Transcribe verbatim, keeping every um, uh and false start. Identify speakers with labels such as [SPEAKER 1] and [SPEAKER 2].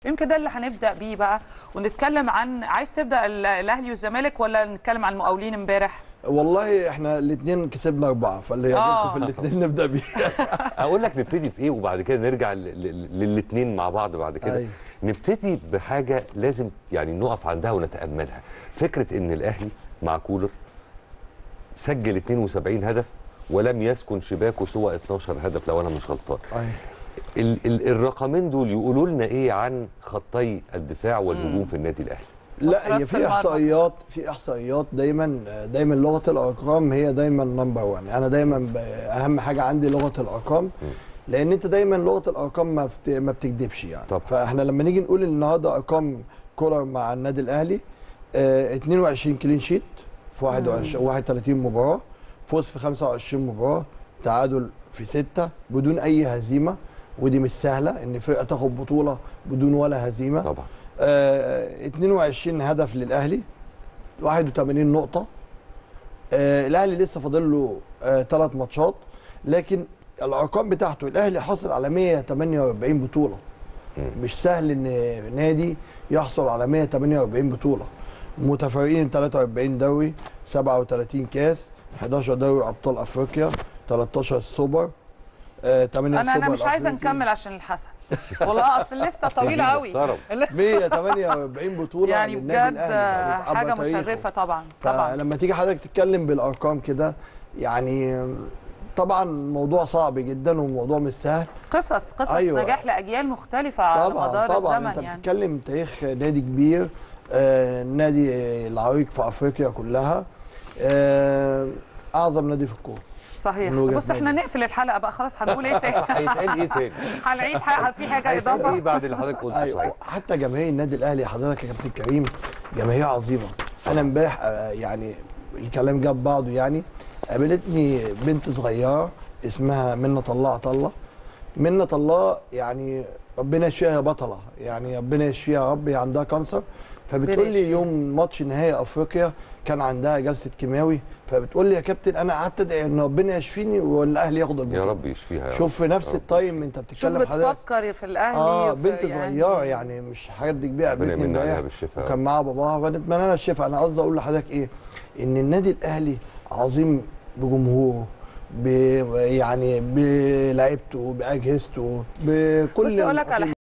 [SPEAKER 1] يمكن ده اللي هنبدا بيه بقى ونتكلم عن، عايز تبدا الاهلي والزمالك ولا نتكلم عن المقاولين امبارح؟
[SPEAKER 2] والله احنا الاثنين كسبنا اربعه، فاللي يعجبكم في الاثنين نبدا بيه.
[SPEAKER 3] اقول لك نبتدي بايه وبعد كده نرجع للاثنين مع بعض بعد كده. أي. نبتدي بحاجه لازم يعني نقف عندها ونتاملها، فكره ان الاهلي مع كولر سجل اثنين وسبعين هدف ولم يسكن شباكه سوى اثناشر هدف لو انا مش غلطان. ال ال الرقمين دول يقولوا لنا ايه عن خطي الدفاع والهجوم في النادي الاهلي؟
[SPEAKER 2] لا، هي في احصائيات في احصائيات دايما دايما لغه الارقام هي دايما نمبر واحد. انا دايما اهم حاجه عندي لغه الارقام، لان انت دايما لغه الارقام ما ما بتكذبش يعني. طب. فاحنا لما نيجي نقول النهارده ارقام كولر مع النادي الاهلي، اه اتنين وعشرين كلين شيت في واحد وتلاتين مباراه، فوز في خمسة وعشرين مباراه، تعادل في ستة بدون اي هزيمه، ودي مش سهله ان فرقه تاخد بطوله بدون ولا هزيمه. طبعا. آه اتنين وعشرين هدف للاهلي، واحد وتمانين نقطه. آه الاهلي لسه فاضل له ثلاث آه ماتشات، لكن الارقام بتاعته الاهلي حصل على مية وتمانية واربعين بطوله. م. مش سهل ان نادي يحصل على مية وتمانية واربعين بطوله. متفرقين تلاتة واربعين دوري، سبعة وتلاتين كاس، حداشر دوري ابطال افريقيا، تلتاشر سوبر، آه
[SPEAKER 1] انا انا مش عايزه نكمل عشان الحسد والله، اصل الليسته طويله قوي.
[SPEAKER 2] مية وتمانية واربعين بطوله
[SPEAKER 1] يعني بجد حاجه مشرفه طبعا. طبعا
[SPEAKER 2] فلما تيجي حضرتك تتكلم بالارقام كده يعني طبعا موضوع صعب جدا وموضوع مش سهل.
[SPEAKER 1] قصص قصص أيوة. نجاح لاجيال مختلفه على
[SPEAKER 2] طبعًا
[SPEAKER 1] مدار
[SPEAKER 2] طبعًا
[SPEAKER 1] الزمن.
[SPEAKER 2] انت
[SPEAKER 1] يعني
[SPEAKER 2] بتتكلم تاريخ نادي كبير، آه نادي العريق في افريقيا كلها، آه اعظم نادي في الكوره.
[SPEAKER 1] صحيح. بص احنا نقفل الحلقه بقى خلاص، هنقول ايه تاني؟
[SPEAKER 3] هيتقال ايه تاني؟
[SPEAKER 1] هنعيد حاجه في حاجه اضافه؟
[SPEAKER 3] ايه بعد اللي حضرتك قلته؟
[SPEAKER 2] أيوة. حتى جماهير النادي الاهلي حضرتك يا كابتن كريم جماهير عظيمه. انا امبارح آه يعني الكلام جاب بعضه، يعني قابلتني بنت صغيره اسمها منة الله عطله. منة الله يعني ربنا يشفيها، بطله يعني، ربنا يشفيها يا رب. هي عندها كانسر، فبتقول لي يوم ماتش نهائي افريقيا كان عندها جلسه كيماوي، فبتقول لي يا كابتن انا قعدت ادعي ان ربنا يشفيني والاهلي ياخد البطوله.
[SPEAKER 3] يا رب يشفيها.
[SPEAKER 2] شوف في نفس التايم انت بتتكلم
[SPEAKER 1] حضرتك، شوف بتفكر في الاهلي.
[SPEAKER 2] اه بنت صغيره يعني مش حاجات دي كبيره. قابلتني امبارح وكان معاها باباها، فنتمنى لها الشفاء. انا قصدي اقول لحضرتك ايه، ان النادي الاهلي عظيم بجمهوره، ب يعني بلعيبته، باجهزته، بكل.
[SPEAKER 1] بص اقول لك على